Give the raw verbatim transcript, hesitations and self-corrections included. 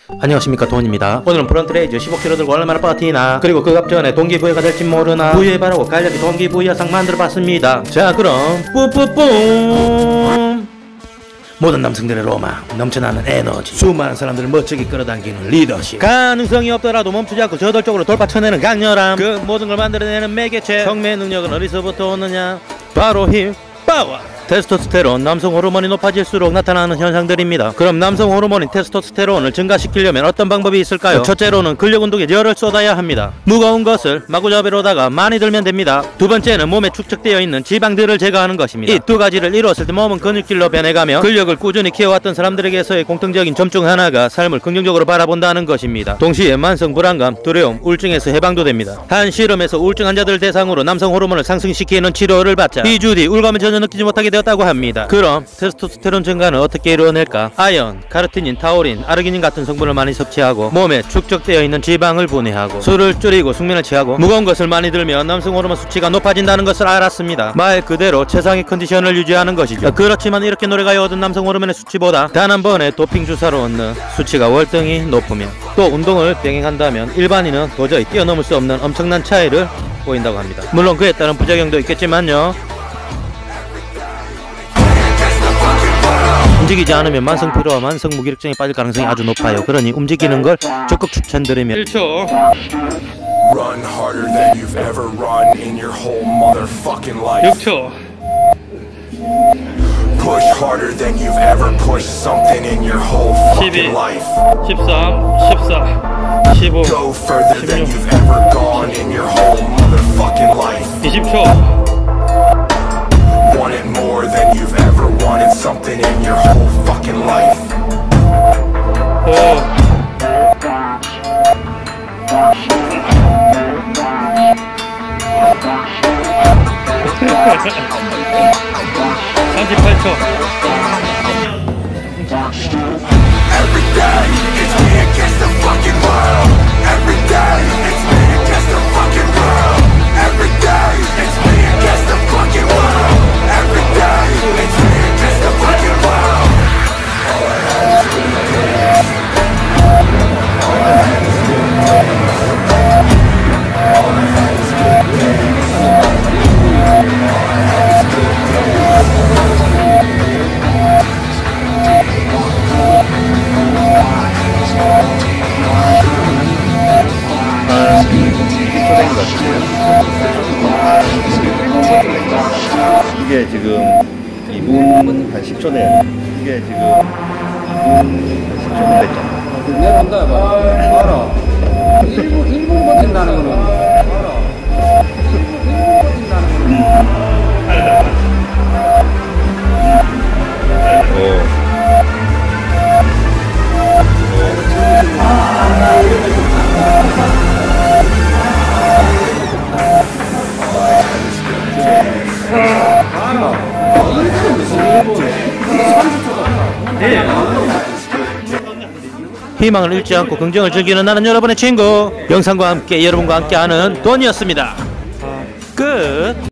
안녕하십니까, 돈입니다. 오늘은 프론트레이즈 십오 킬로그램 들고 얼마나 버티나, 그리고 그 앞전에 동기부여가 될지 모르나 부여해바라고 간략히 동기부여상 만들어봤습니다. 자, 그럼 뿌뿌뿜. 모든 남성들의 로망, 넘쳐나는 에너지, 수많은 사람들을 멋지게 끌어당기는 리더십, 가능성이 없더라도 멈추지 않고 저돌적으로 돌파쳐내는 강렬함, 그 모든 걸 만들어내는 매개체. 성매의 능력은 어디서부터 오느냐? 바로 힘, 파워. 테스토스테론, 남성 호르몬이 높아질수록 나타나는 현상들입니다. 그럼 남성 호르몬인 테스토스테론을 증가시키려면 어떤 방법이 있을까요? 첫째로는 근력 운동에 열을 쏟아야 합니다. 무거운 것을 마구잡이로다가 많이 들면 됩니다. 두 번째는 몸에 축적되어 있는 지방들을 제거하는 것입니다. 이 두 가지를 이루었을 때 몸은 근육질로 변해가며 근력을 꾸준히 키워왔던 사람들에게서의 공통적인 점 중 하나가 삶을 긍정적으로 바라본다는 것입니다. 동시에 만성 불안감, 두려움, 우울증에서 해방도 됩니다. 한 실험에서 우울증 환자들 대상으로 남성 호르몬을 상승시키는 치료를 받자 이 주 뒤 우울감을 전혀 느끼지 못하게 되었다고 합니다. 그럼 테스토스테론 증가는 어떻게 이루어낼까? 아연, 카르티닌, 타우린, 아르기닌 같은 성분을 많이 섭취하고 몸에 축적되어 있는 지방을 분해하고 술을 줄이고 숙면을 취하고 무거운 것을 많이 들면 남성 호르몬 수치가 높아진다는 것을 알았습니다. 말 그대로 최상의 컨디션을 유지하는 것이죠. 그렇지만 이렇게 노력하여 얻은 남성 호르몬의 수치보다 단 한 번의 도핑 주사로 얻는 수치가 월등히 높으며 또 운동을 병행한다면 일반인은 도저히 뛰어넘을 수 없는 엄청난 차이를 보인다고 합니다. 물론 그에 따른 부작용도 있겠지만요. 움직이지 않으면 만성 피로와 만성 무기력증에 빠질 가능성이 아주 높아요. 그러니 움직이는 걸 적극 추천드리며 일 초 육 초 Push harder than you've ever pushed something in your whole fucking life. 십삼, 십사, 십오, Go further than you've ever gone in your whole motherfucking life. 이십 초 Want it more than you've ever wanted something in your whole fucking life. 오 삼십팔 초 Every day it's me against the fucking world. Every day it's me against the fucking world. Every day it's me against the fucking world. Every day it's me against the fucking world. All I had is good days. All I had is good days. All I had is good days. All I had is good days. 이게 지금 이 분 한 십 초 내에 이게 지금 이 분 한 십 초 내에 됐잖아. 내가 한다 해봐. 알아. 일 분, 일 분 버틴다는 거는 알아. 일 분, 일 분 버틴다는 거는 희망을 잃지 않고 긍정을 즐기는 나는 여러분의 친구, 영상과 함께 여러분과 함께하는 돈이었습니다. 끝.